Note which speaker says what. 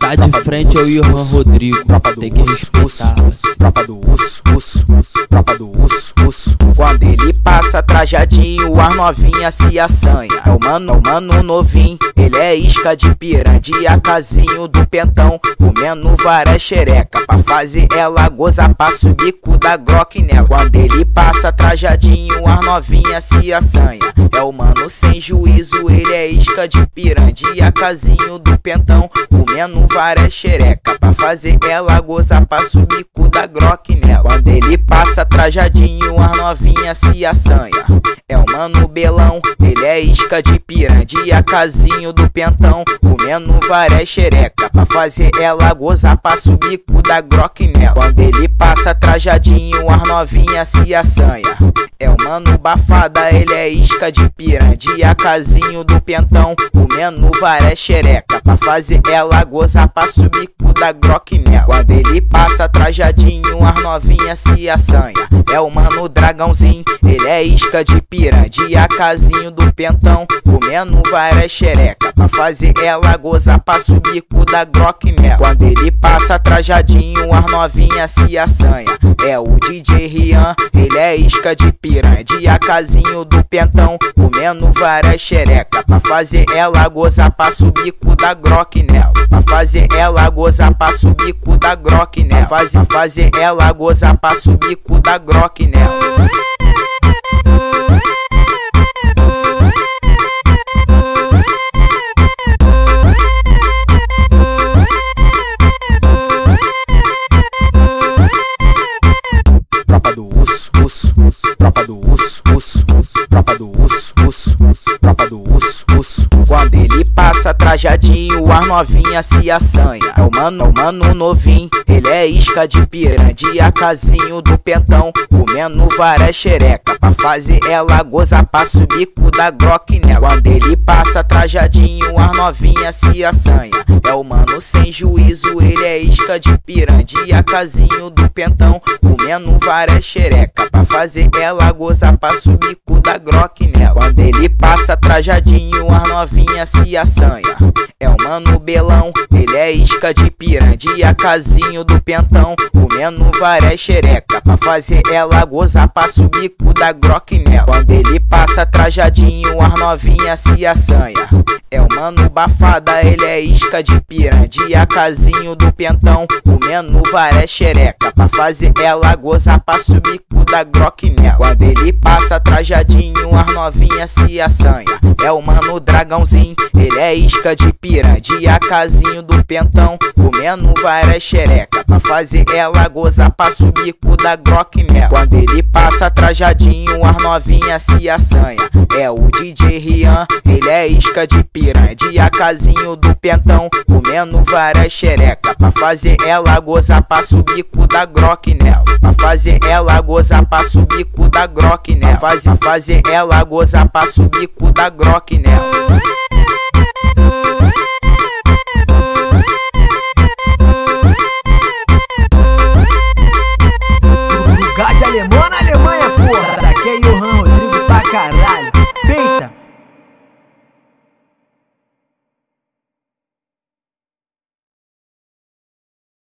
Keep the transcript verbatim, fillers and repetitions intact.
Speaker 1: Tá de frente eu e o Johan Rodrigo, tem que respeitar.
Speaker 2: Tropa do urso, urso, tropa do urso, urso. Quando ele passa trajadinho, as novinha se assanha. É o mano, é o mano novinho, ele é isca de piranha, casinho do pentão, comendo várias xereca pra fazer ela gozar, passa o bico da Glock nela. Quando ele passa trajadinho, as novinha se assanha. É o mano sem juízo, ele é isca de piranha, casinho do pentão, comendo várias xereca pra fazer ela gozar, passa o bico da Glock nela. Quando ele passa trajadinho, as novinha se assanha. É o mano belão, ele é isca de piranha, casinho do pentão, comendo várias xereca pra fazer ela gozar, passa o bico da Glock nela. Quando ele passa trajadinho, as novinha se assanha. É o mano bafada, ele é isca de piranha, casinho do pentão, comendo várias xereca pra fazer ela gozar, passa o bico da Glock nela. Quando ele passa trajadinho, as novinha se assanha. É o mano dragãozinho, ele é isca de piranha, casinho do pentão, comendo várias xereca pra fazer ela gozar, passa o bico da Glock nela. Quando ele passa trajadinho, as novinha se assanha. É o D J Rian, ele é isca de piranha, casinho do pentão, comendo várias xereca pra fazer ela gozar, passa o bico da Glock nela. Pra fazer ela gozar, passa o bico da Glock nela. Pra fazer, fazer ela gozar, passa o bico da Glock nela. Tropa do urso, urso, tropa do urso, urso, tropa do urso, urso, tropa do urso, urso. Quando ele passa trajadinho, as novinha se assanha. É o mano, é o mano novinho, ele é isca de piranha, casinho do pentão, comendo várias xereca pra fazer ela gozar, passa o bico da Glock nela. Quando ele passa trajadinho, as novinha se assanha. É o mano sem juízo, ele é isca de piranha, casinho do pentão, comendo várias xereca pra fazer ela gozar, passa o bico da Glock nela. Quando ele passa trajadinho, as novinha se assanha. É o mano belão, ele é isca de piranha, casinho do pentão, comendo várias xereca pra fazer ela gozar, passa o bico da Glock nela. Quando ele passa trajadinho, as novinha se assanha. É o mano bafada, ele é isca de piranha, casinho do pentão, comendo várias xereca pra fazer ela gozar, passa o bico da Glock nela. Quando ele passa trajadinho, as novinha se assanha. É o mano dragãozinho, ele é isca de piranha, casinho do pentão, comendo várias xereca pra fazer ela gozar, passa o bico da Glock nela. Quando ele passa trajadinho, as novinha se assanha. É o D J Rian, ele é isca de piranha, casinho do pentão, comendo várias xereca pra fazer ela gozar, passa o bico da Glock nela. Pra fazer ela gozar, passa o bico da Glock nela. Pra fazer, fazer ela gozar, passa o bico da Glock nela.
Speaker 3: Lugar de alemão na Alemanha, porra. Daqui é Johan Rodrigo pra caralho.